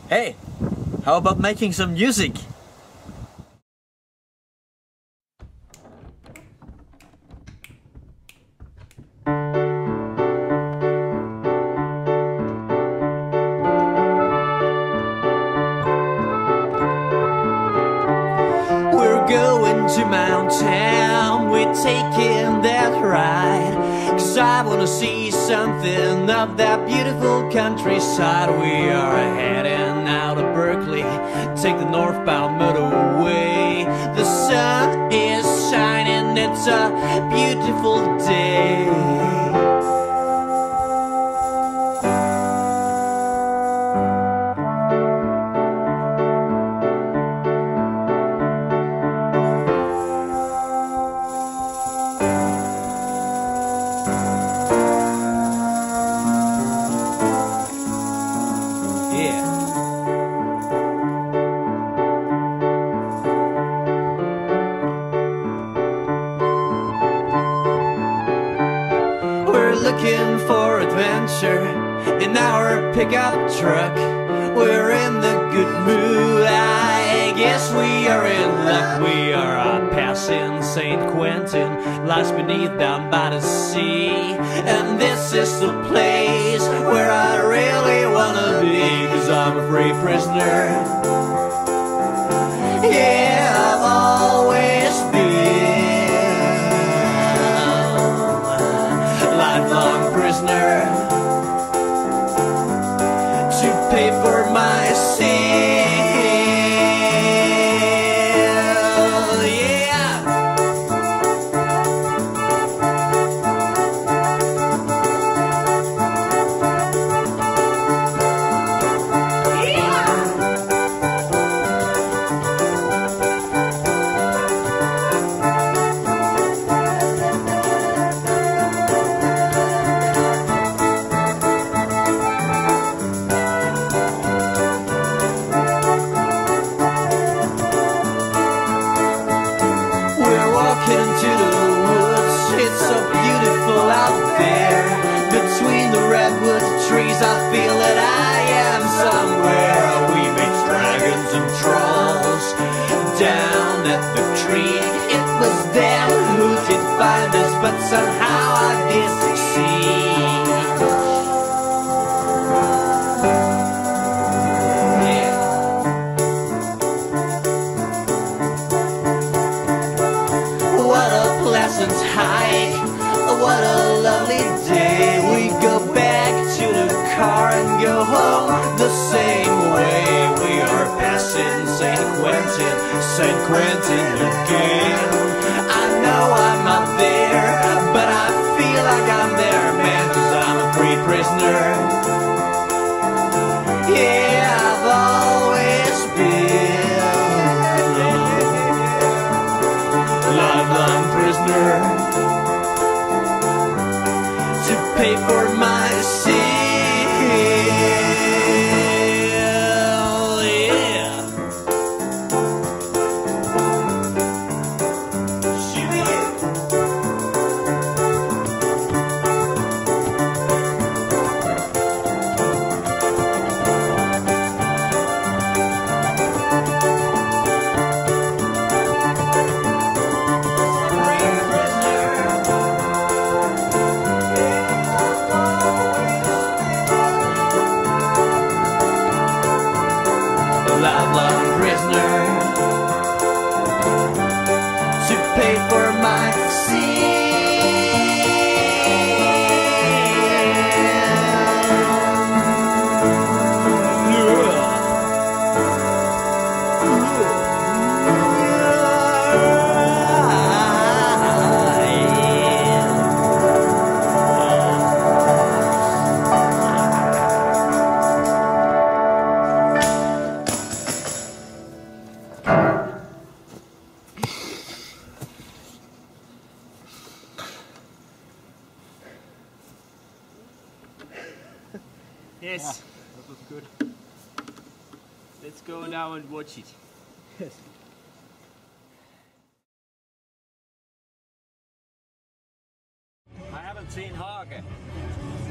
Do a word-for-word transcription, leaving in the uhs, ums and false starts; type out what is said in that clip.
Hey, how about making some music? To Mount Town, we're taking that ride, 'cause I wanna see something of that beautiful countryside. We are heading out of Berkeley, take the northbound motorway. The sun is shining, it's a beautiful day. Looking for adventure in our pickup truck. We're in the good mood, I guess we are in luck. We are uh, passing Saint Quentin, lies beneath down by the sea. And this is the place where I really wanna be, 'cause I'm a free prisoner. Yeah, I've always been lifelong prisoner to pay for my sin. Into the woods, it's so beautiful out there. Between the redwood trees, I feel that I am somewhere. We meet dragons and trolls down at the creek. It was them who did find us, but somehow I did succeed. Hike, what a lovely day. We go back to the car and go home the same way. We are passing Saint Quentin, Saint Quentin again. I know I'm not there, but I feel like I'm there, man, 'cause I'm a free prisoner. Yeah, I've always been lifelong prisoner to pay for my sin. Lifelong prisoner to pay for my sin. Yes, yeah, that was good. Let's go now and watch it. Yes. I haven't seen Hage.